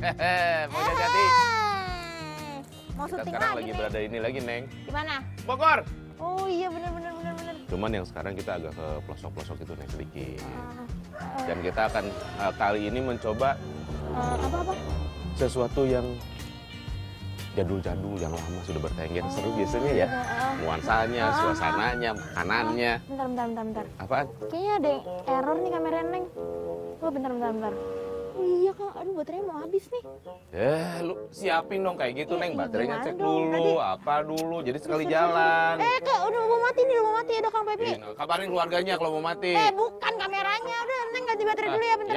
Mau jadi. Mau Kita syuting sekarang lagi lagi nih. berada ini lagi, Neng. Di mana? Bogor. Oh iya bener. Cuman yang sekarang kita agak ke pelosok-pelosok itu, Neng, sedikit. Dan kita akan kali ini mencoba Apa? sesuatu yang jadul-jadul, yang lama sudah bertengger. Seru biasanya ya. Nuansanya, suasananya, makanannya. Bentar. Apaan? Kayaknya ada yang error nih kamera Neng. Oh bentar. Oh iya Kang, aduh baterainya mau habis nih. Lu siapin dong kayak gitu, Neng. Baterainya gimana cek dong? dulu, apa dulu. Jadi sekali jalan. Kak, udah mau mati nih, ada Kang Pepi. Kabarin keluarganya kalau mau mati. Bukan kameranya. Udah, Neng ganti baterai dulu ya, bentar.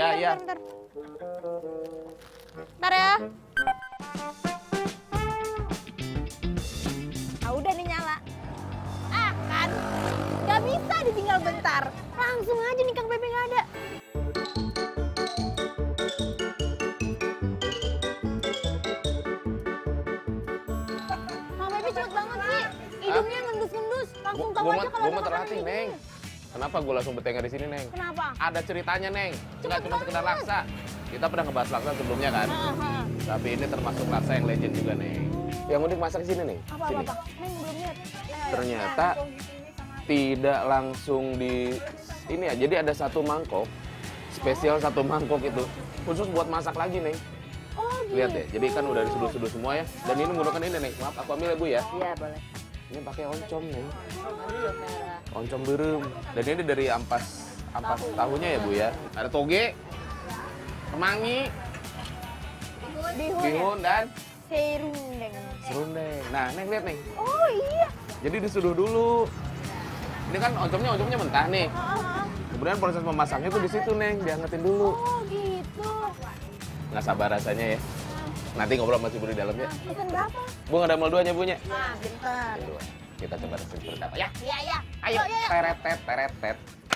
Bentar ya. Ah, udah nih nyala. Kan, nggak bisa ditinggal bentar. Langsung aja nih Kang Pepi nggak ada. Kang Pepi cepet banget sih. Hidungnya ngendus-ngendus. Langsung tahu aja kalau Gue ada mau terlatih, makanan Neng. ini. Kenapa gue langsung bertengger di sini, Neng? Kenapa? Ada ceritanya, Neng. Nggak Cepet cuma sekedar banget. laksa. Kita pernah ngebahas laksa sebelumnya kan? Tapi ini termasuk laksa yang legend juga, Neng. Yang unik masak di sini, Neng. Apa? Sini. Neng belum lihat. Ternyata tidak langsung di ini ya. Jadi ada satu mangkok, spesial satu mangkok itu khusus buat masak lagi, Neng. Oh, Lihat ya. Jadi kan udah disuduh-suduh semua ya. Dan ini menggunakan ini, Neng. Maaf, aku ambil ya, Bu ya. Iya, boleh. Ini pakai oncom, Neng. Oncom berem. Dan ini dari ampas tahunya ya, Bu ya. Ada toge, kemangi, bihun dan serundeng. serundeng. Nah, Neng lihat, Neng. Oh iya. Jadi disuduh dulu. Ini kan oncomnya mentah nih. Kemudian proses memasaknya tuh di situ, Neng. Diangetin dulu. Oh gitu. Nggak sabar rasanya ya. Nanti ngobrol masih Bu di dalam ya. Pesan berapa? Bu, nggak ada mal duanya, Bunya. Bentar. Dua. Kita coba rasa seperti apa ya. Iya. Ayo, teret.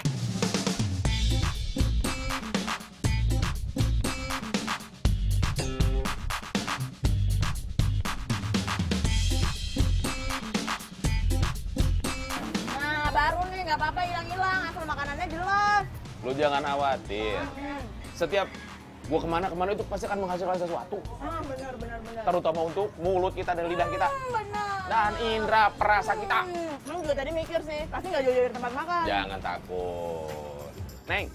Nah, baru nih, nggak apa-apa hilang-hilang. Asal makanannya jelas. Lu jangan khawatir. Setiap gua kemana-kemana itu pasti akan menghasilkan sesuatu. Benar. Terutama untuk mulut kita dan lidah kita. Benar. Dan indera perasa kita. Emang juga tadi mikir sih, pasti nggak jauh dari tempat makan. Jangan takut. Neng,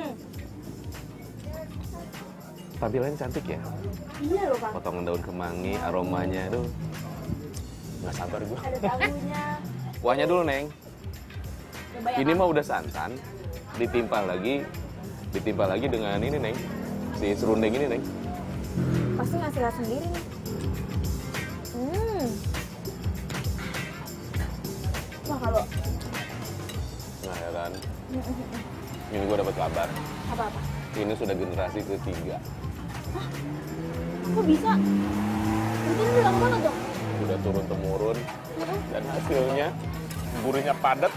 tampilannya cantik ya. Iya loh, Kang. Potongan daun kemangi, aromanya aduh. Nggak sabar gua. Ada tahunya. Kuahnya dulu, Neng. Coba ya, Ini Kang. mah udah santan, ditimpa lagi dengan ini, Neng. Si serundeng ini, Neng. Pasti ngasih lihat sendiri nih. Wah, kalau Nah, ya kan. Ini gua dapat kabar. apa-apa. Ini sudah generasi ketiga. Kok bisa? Itu udah lama banget dong. Udah turun-temurun. Dan hasilnya, gurihnya padat.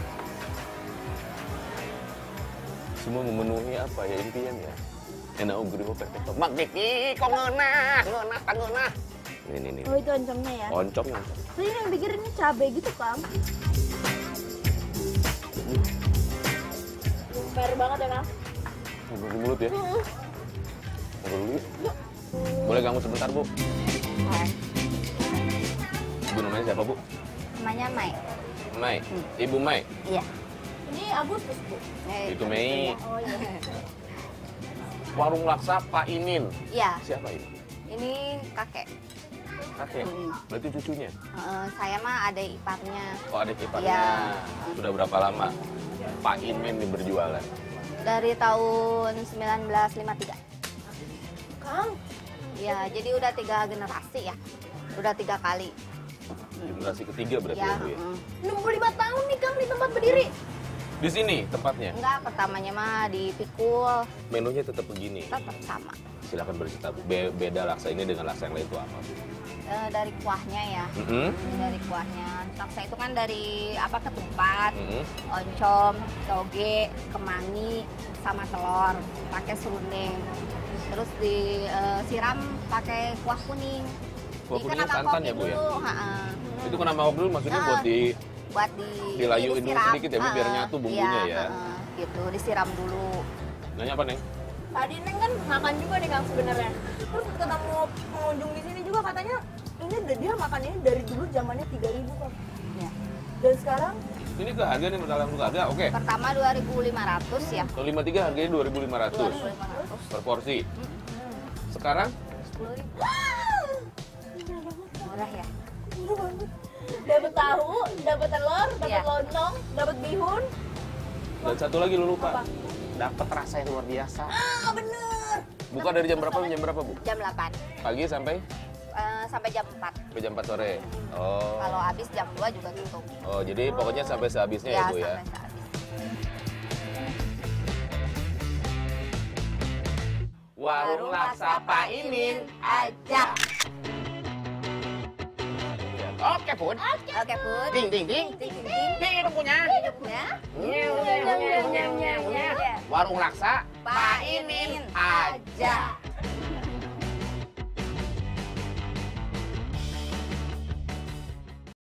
Semua memenuhi apa ya impian ya. Enak gurih perfecto. Makiki, kok ngeunah. Ini. Oh, itu oncomnya ya? Oncomnya. Tadi yang bikin ini cabai gitu, Kang. Fair banget ya, Kang? Ngobrol di mulut ya. Ngobrol dulu yuk. Boleh ganggu sebentar, Bu? Ibu namanya siapa, Bu? Namanya Mai. Mai. Ibu Mai. Iya. Ini Agustus, Bu. Itu Mei. Oh iya. Warung laksa Pak Inin. Iya. Siapa ini? Ini kakek. Kakek. Berarti cucunya. Saya mah ada iparnya. Oh, adik iparnya. Iya. Sudah berapa lama Pak Inin ini berjualan? Dari tahun 1953. Kang, Ya, jadi udah 3 generasi ya. Udah 3 kali. Generasi ketiga berarti ya, Ya. Bu ya? 65 tahun nih, Kang, di tempat berdiri. Di sini tempatnya. Enggak, pertamanya mah dipikul. Menunya tetap begini. Tetap sama. Silakan bercerita. Beda laksa ini dengan laksa yang lain itu apa? Dari kuahnya ya. Dari kuahnya. Laksa itu kan dari ketumpat, oncom, toge, kemangi, sama telur, pakai serundeng. Terus disiram pakai kuah kuning. Kuah Jadi kuningnya kena santan mangkok ya, Bu ya? dulu, Itu kena mangkok dulu maksudnya buat buat dilayuin dulu disiram. sedikit ya, Bu, biar nyatu bumbunya ya. Gitu, disiram dulu. Nanya apa, Neng? Tadi Neng kan makan juga nih Kang sebenarnya. Terus ketemu pengunjung di sini juga katanya ini dia makannya dari dulu zamannya 3.000 Kang. Ya. Dan sekarang Ini ke harga nih, masalah ke harga. Oke. Pertama 2.500 ya. Kalau 53 harganya 2.500 2.500. per porsi. Sekarang 10.000. Murah ya. murah banget. Dapat tahu, dapat telur, dapat Iya. lontong, dapat bihun. dan satu lagi lu lupa. Apa? Dapat rasa yang luar biasa. Ah, bener. Buka dari jam berapa sampai jam berapa, Bu? Jam 8 Pagi sampai sampai jam 4. sampai jam 4 sore. Oh. Kalau habis jam 2 juga tutup. Oh, jadi pokoknya sampai sehabisnya ya, Bu ya. sampai sehabis. Warung Laksa Pak Imin aja. Oke, Bun. Oke, Bun. Ding ding ding. Ding, ding, ding. Ding punya. Ya. Warung Laksa Pak Imin aja.